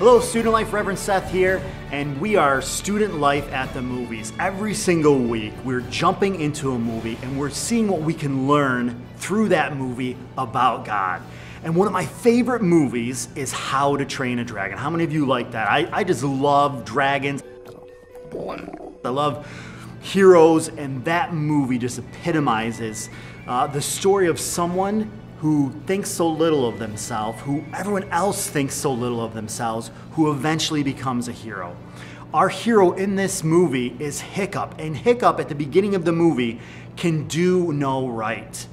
Hello, Student Life, Reverend Seth here, and we are Student Life at the Movies. Every single week, we're jumping into a movie and we're seeing what we can learn through that movie about God. And one of my favorite movies is How to Train a Dragon. How many of you like that? I just love dragons. I love heroes, and that movie just epitomizes the story of someone who thinks so little of themselves, who everyone else thinks so little of themselves, who eventually becomes a hero. Our hero in this movie is Hiccup, and Hiccup at the beginning of the movie can do no right.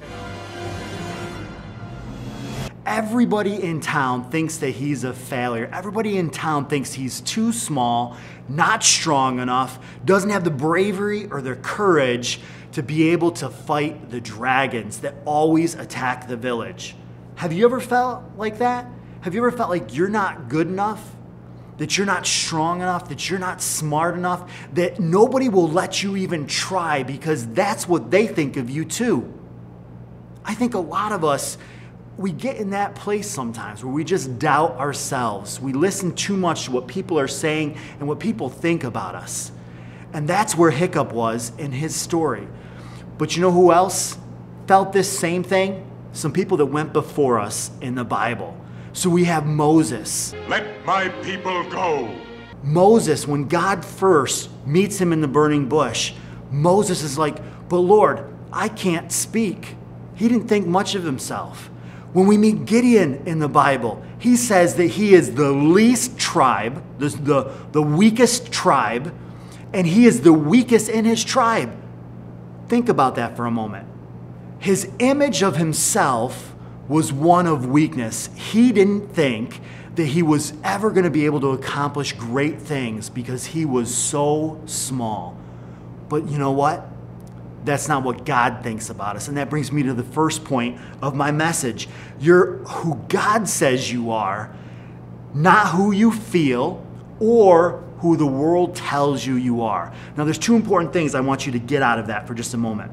Everybody in town thinks that he's a failure. Everybody in town thinks he's too small, not strong enough, doesn't have the bravery or the courage to be able to fight the dragons that always attack the village. Have you ever felt like that? Have you ever felt like you're not good enough? That you're not strong enough? That you're not smart enough? That nobody will let you even try because that's what they think of you too? I think a lot of us, we get in that place sometimes where we just doubt ourselves. We listen too much to what people are saying and what people think about us. And that's where Hiccup was in his story. But you know who else felt this same thing? Some people that went before us in the Bible. So we have Moses. Let my people go. Moses, when God first meets him in the burning bush, Moses is like, but Lord, I can't speak. He didn't think much of himself. When we meet Gideon in the Bible, he says that he is the least tribe, the weakest tribe, and he is the weakest in his tribe. Think about that for a moment. His image of himself was one of weakness. He didn't think that he was ever going to be able to accomplish great things because he was so small. But you know what? That's not what God thinks about us. And that brings me to the first point of my message. You're who God says you are, not who you feel or who the world tells you you are. Now, there's two important things I want you to get out of that for just a moment.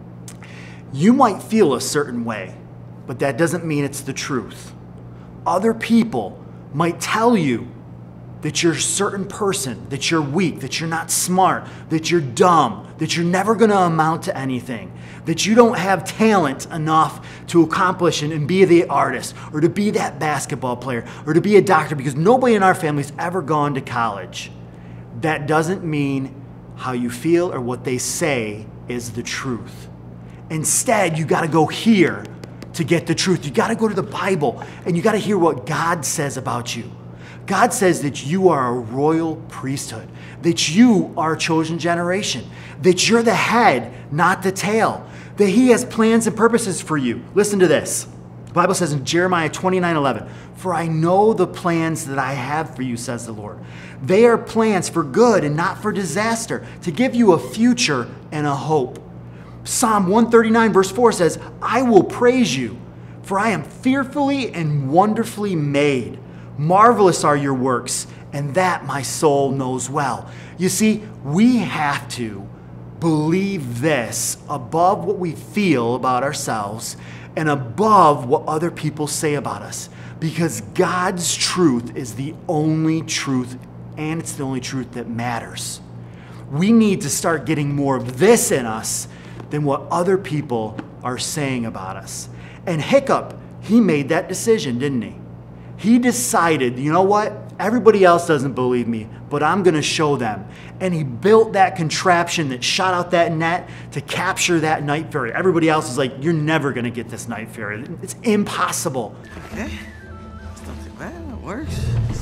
You might feel a certain way, but that doesn't mean it's the truth. Other people might tell you that you're a certain person, that you're weak, that you're not smart, that you're dumb, that you're never going to amount to anything, that you don't have talent enough to accomplish and be the artist, or to be that basketball player, or to be a doctor, because nobody in our family's ever gone to college. That doesn't mean how you feel or what they say is the truth. Instead, you got to go here to get the truth. You got to go to the Bible, and you got to hear what God says about you. God says that you are a royal priesthood, that you are a chosen generation, that you're the head, not the tail, that he has plans and purposes for you. Listen to this. The Bible says in Jeremiah 29:11, "For I know the plans that I have for you, says the Lord. They are plans for good and not for disaster, to give you a future and a hope." Psalm 139 verse 4 says, "I will praise you, for I am fearfully and wonderfully made. Marvelous are your works, and that my soul knows well." You see, we have to believe this above what we feel about ourselves and above what other people say about us, because God's truth is the only truth, and it's the only truth that matters. We need to start getting more of this in us than what other people are saying about us. And Hiccup, he made that decision, didn't he? He decided, you know what? Everybody else doesn't believe me, but I'm going to show them. And he built that contraption that shot out that net to capture that night fairy. Everybody else is like, you're never going to get this night fairy. It's impossible. Okay. Stuff like that, it works.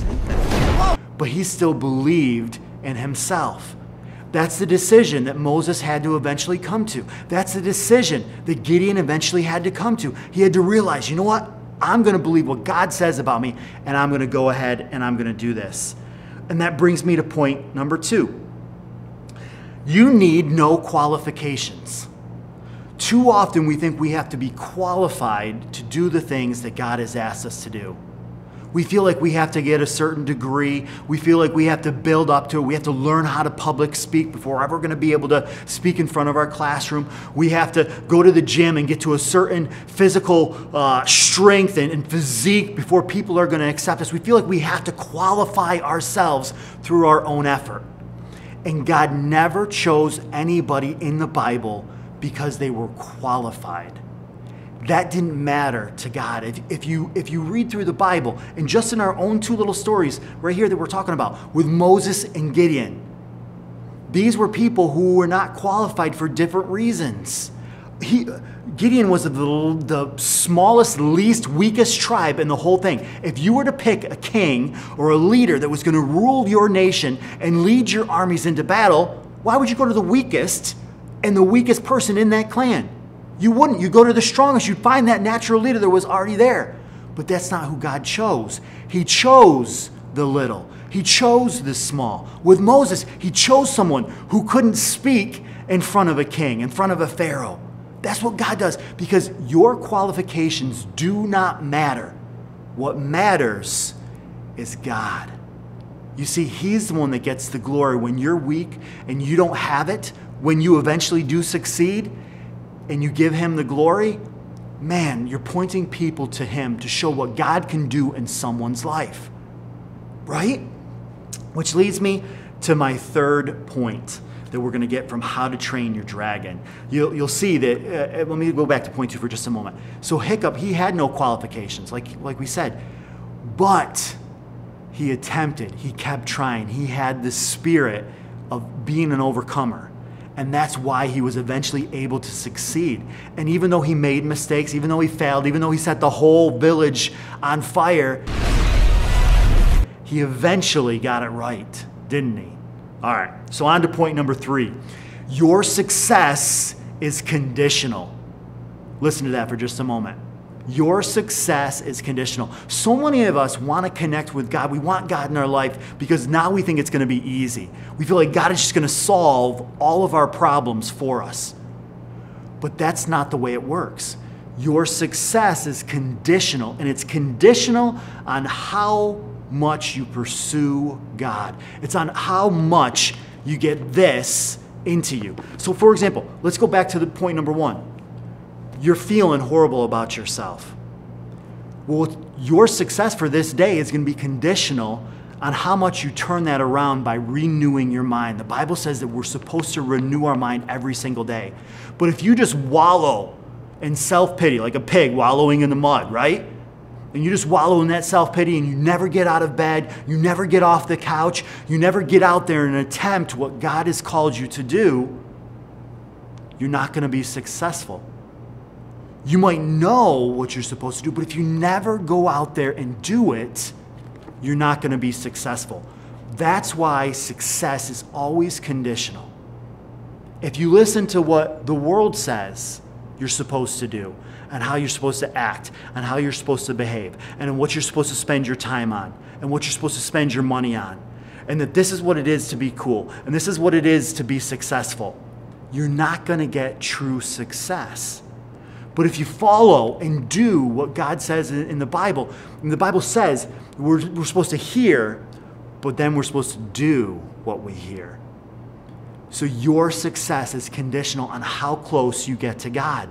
But he still believed in himself. That's the decision that Moses had to eventually come to. That's the decision that Gideon eventually had to come to. He had to realize, you know what? I'm going to believe what God says about me, and I'm going to go ahead and I'm going to do this. And that brings me to point number 2. You need no qualifications. Too often we think we have to be qualified to do the things that God has asked us to do. We feel like we have to get a certain degree. We feel like we have to build up to it. We have to learn how to public speak before we're ever going to be able to speak in front of our classroom. We have to go to the gym and get to a certain physical strength and physique before people are going to accept us. We feel like we have to qualify ourselves through our own effort. And God never chose anybody in the Bible because they were qualified. That didn't matter to God. If you read through the Bible, and just in our own two little stories right here that we're talking about, with Moses and Gideon, these were people who were not qualified for different reasons. Gideon was the smallest, least, weakest tribe in the whole thing. If you were to pick a king or a leader that was going to rule your nation and lead your armies into battle, why would you go to the weakest and the weakest person in that clan? You wouldn't. You'd go to the strongest. You'd find that natural leader that was already there. But that's not who God chose. He chose the little. He chose the small. With Moses, he chose someone who couldn't speak in front of a king, in front of a pharaoh. That's what God does, because your qualifications do not matter. What matters is God. You see, he's the one that gets the glory when you're weak and you don't have it. When you eventually do succeed, and you give him the glory, man, you're pointing people to him to show what God can do in someone's life, right? Which leads me to my third point that we're going to get from how to train your dragon. You'll see that, let me go back to point 2 for just a moment. So Hiccup, he had no qualifications, like we said, but he attempted, he kept trying. He had the spirit of being an overcomer. And that's why he was eventually able to succeed. And even though he made mistakes, even though he failed, even though he set the whole village on fire, he eventually got it right, didn't he? All right, so on to point number 3. Your success is conditional. Listen to that for just a moment. Your success is conditional. So many of us want to connect with God. We want God in our life because now we think it's going to be easy. We feel like God is just going to solve all of our problems for us. But that's not the way it works. Your success is conditional, and it's conditional on how much you pursue God. It's on how much you get this into you. So for example, let's go back to the point number 1. You're feeling horrible about yourself. Well, your success for this day is going to be conditional on how much you turn that around by renewing your mind. The Bible says that we're supposed to renew our mind every single day. But if you just wallow in self-pity, like a pig wallowing in the mud, right? And you just wallow in that self-pity and you never get out of bed, you never get off the couch, you never get out there and attempt what God has called you to do, you're not going to be successful. You might know what you're supposed to do, but if you never go out there and do it, you're not going to be successful. That's why success is always conditional. If you listen to what the world says you're supposed to do, and how you're supposed to act, and how you're supposed to behave, and what you're supposed to spend your time on, and what you're supposed to spend your money on, and that this is what it is to be cool, and this is what it is to be successful, you're not going to get true success. But if you follow and do what God says in the Bible, and the Bible says we're supposed to hear, but then we're supposed to do what we hear. So your success is conditional on how close you get to God.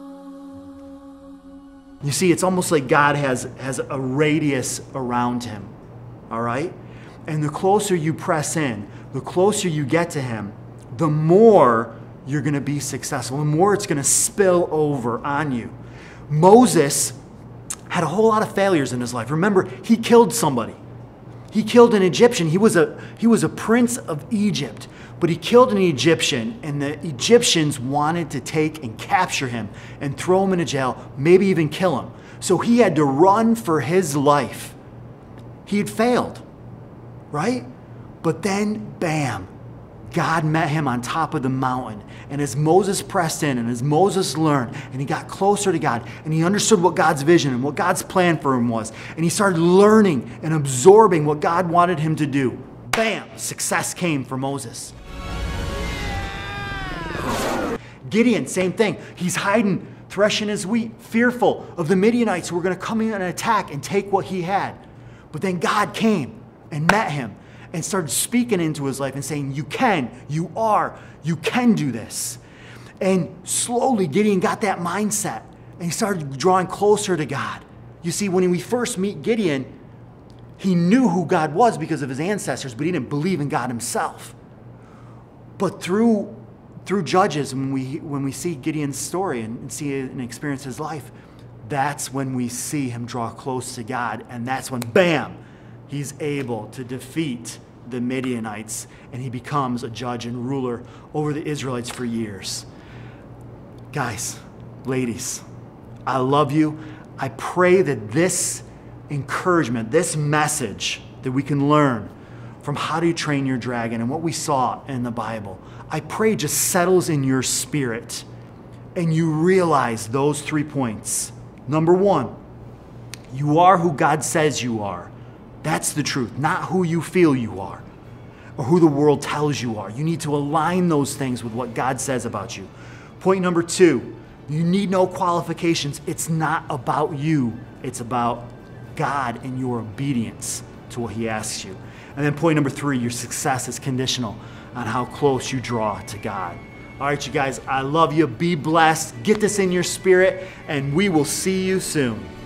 You see, it's almost like God has a radius around him, all right? And the closer you press in, the closer you get to him, the more you're going to be successful, and more it's going to spill over on you. Moses had a whole lot of failures in his life. Remember, he killed somebody. He killed an Egyptian. He was a prince of Egypt, but he killed an Egyptian, and the Egyptians wanted to take and capture him and throw him into jail, maybe even kill him. So he had to run for his life. He had failed, right? But then, bam, God met him on top of the mountain. And as Moses pressed in and as Moses learned and he got closer to God and he understood what God's vision and what God's plan for him was, and he started learning and absorbing what God wanted him to do, bam, success came for Moses. Gideon, same thing. He's hiding, threshing his wheat, fearful of the Midianites who were going to come in and attack and take what he had. But then God came and met him and started speaking into his life and saying, you can do this. And slowly Gideon got that mindset and he started drawing closer to God. You see, when we first meet Gideon, he knew who God was because of his ancestors, but he didn't believe in God himself. But through Judges, when we see Gideon's story and see and experience his life, that's when we see him draw close to God, and that's when, bam, he's able to defeat the Midianites, and he becomes a judge and ruler over the Israelites for years. Guys, ladies, I love you. I pray that this encouragement, this message that we can learn from How to Train Your Dragon and what we saw in the Bible, I pray just settles in your spirit and you realize those 3 points. Number 1, you are who God says you are. That's the truth, not who you feel you are or who the world tells you are. You need to align those things with what God says about you. Point number 2, you need no qualifications. It's not about you. It's about God and your obedience to what he asks you. And then point number 3, your success is conditional on how close you draw to God. All right, you guys, I love you. Be blessed. Get this in your spirit, and we will see you soon.